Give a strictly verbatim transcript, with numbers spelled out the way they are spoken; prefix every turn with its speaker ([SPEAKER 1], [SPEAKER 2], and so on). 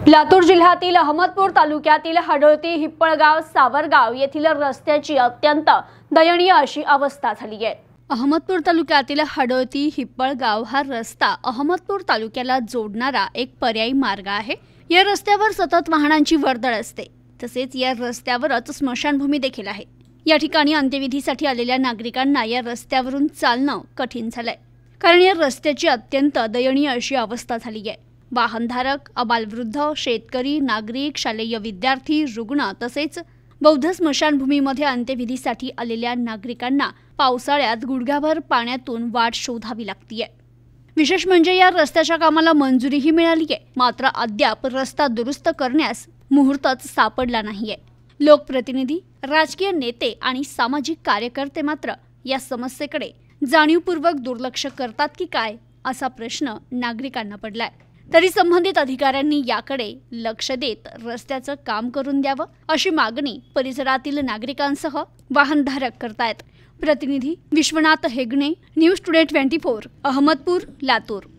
[SPEAKER 1] लातूर जिल्ह्यातील अहमदपूर तालुक्यातील हडळती हिप्पळगाव सावरगाव येथील रस्त्याची अत्यंत दयनीय अशी अवस्था झाली आहे। अहमदपूर तालुक्यातील हडळती हिप्पळगाव हा रस्ता अहमदपूर तालुक्याला जोडणारा एक पर्यायी मार्ग आहे। या रस्त्यावर सतत वाहनांची वर्दळ असते, तसेच या रस्त्यावरच स्मशानभूमी देखील आहे। या ठिकाणी अंत्यविधीसाठी आलेल्या नागरिकांना या रस्त्यावरून चालणं कठीण झालंय, कारण या रस्त्याची अत्यंत दयनीय अशी अवस्था झाली आहे। वाहनधारक, अबालवृद्ध, शेतकरी, नागरिक, शालेय विद्यार्थी, रुग्ण तसेच बौद्ध स्मशानभूमीमध्ये अंत्यविधीसाठी आलेल्या नागरिकांना पावसाळ्यात गुडघ्याभर पाण्यातून वाट शोधावी लागते। विशेष म्हणजे या रस्त्याच्या कामाला मंजुरीही मिळाली आहे, मात्र अद्याप रस्ता दुरुस्त करण्यास मुहूर्तच सापडला नाहीये। लोकप्रतिनिधी, राजकीय नेते आणि सामाजिक कार्यकर्ते मात्र या समस्येकडे जाणीवपूर्वक दुर्लक्ष करतात की काय असा प्रश्न नागरिकांना पडलाय। तरी संबंधित अधिकाऱ्यांनी याकडे लक्ष देत रस्त्याचं काम करून द्यावं अशी मागणी परिसरातील नागरिकांसह वाहनधारक करतायत। प्रतिनिधी विश्वनाथ हेगणे, न्यूज टुडे चोवीस, अहमदपूर, लातूर।